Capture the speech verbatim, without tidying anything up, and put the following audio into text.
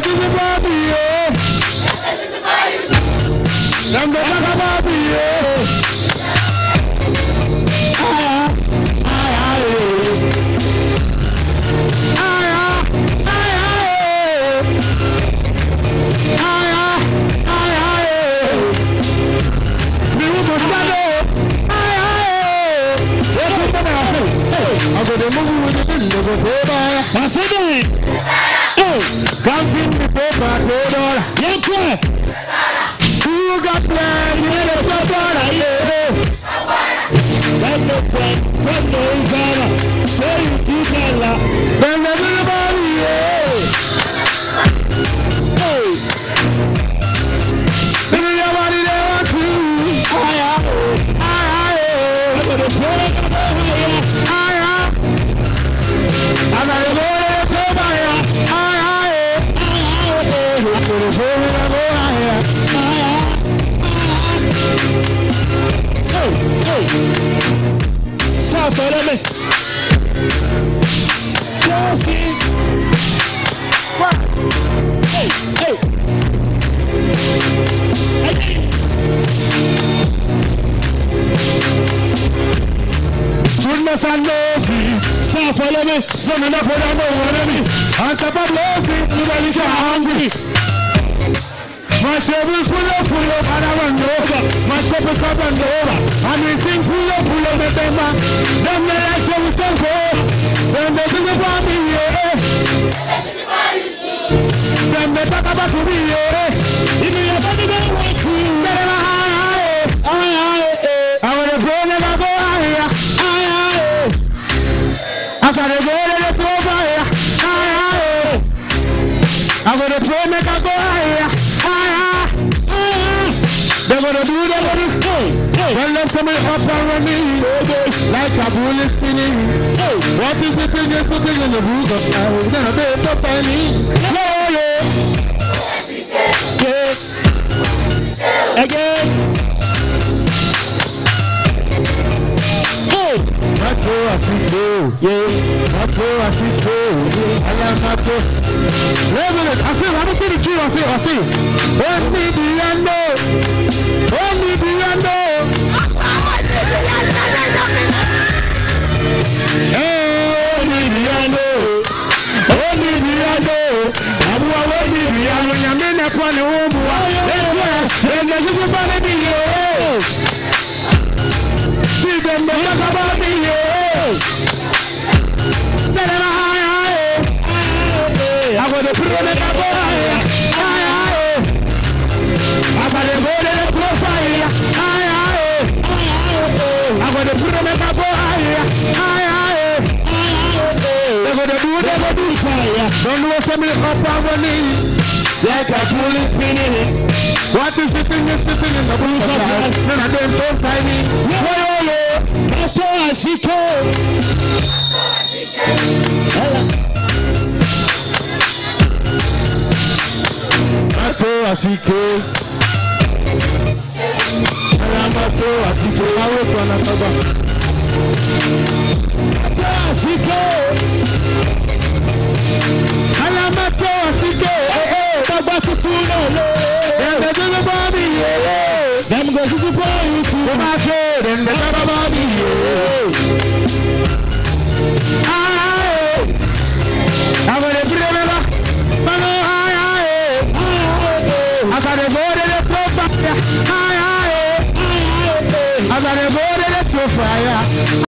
to the body, yeah. Them the back of body, yeah. Ah, ah, ah, ah, ah, ah, ah, ah. Me who go shadow. Ah, ah. What you gonna say? I'm gonna move with the bill, go over. I said it. Something the paper told all. Yes, sir. Who got planned? You know the dollar, yeah. That's the friend from the Uganda. Say you to Gala. Then everybody, yeah. Hey. Everybody they want to. Ah, yeah. Ah, yeah. I'm gonna show you the dollar. Ah, yeah. I'm gonna go to Chobaya. Ah, yeah. I'm gonna show you the dollar. Hey, hey. Shout for them. Joseph. What? Hey, hey. Hey. Goodness and love. Shout for them. Some enough for them. On top of love, you really get hungry. My table full of full of and I run over. My cup of cup and over. And we sing full of full of the tema. Then they like so we talk for. Then they think about me, yeah. Then they talk about me, yeah. If you have anything want to, then I'm high, high, high. I want to go and I go higher, higher. After the go and I go higher, higher. I want to pray and I go higher. They're gonna do, they're gonna do. Hey, well, let somebody up and run me. Like a bullet spinning. Hey, what is the thing that's putting in the book of life? It's gonna be a top penny. Yeah, yeah. Yeah. Again. Hey. Mato asito. Yeah. Mato asito. Yeah. I am Mato. Level it. I feel, I'm going to see the key. I feel, I feel. Only the unknown. Only the unknown. Only the unknown. Only the unknown. Abu only the unknown. Yamene kwa ni umbu. Eze juku bane biyo. See them the talk about me. Tell them hi hi. I'm gonna put on the cabo. I'm gonna go to the profile. Aye, aye. I'm gonna put on the cabo. Aye, aye. They're gonna do, they're gonna do fire. Don't know somebody up on one knee. Like a bullet spinning. What is the thing that's sitting in the blue cup? Then I don't don't tie me. Yo, yo, yo. That's all she can. That's all she can. Alamato asiko awo kana baba. Asiko. Alamato asiko. Eh eh. Baba tutu no no. Dem go to baby yeah. Dem go to support you too. Dem a show dem go to baby yeah. Ah. I go to remember. Mano ah ah. I got a board in the profile. Ah ah. I got a board in the profile.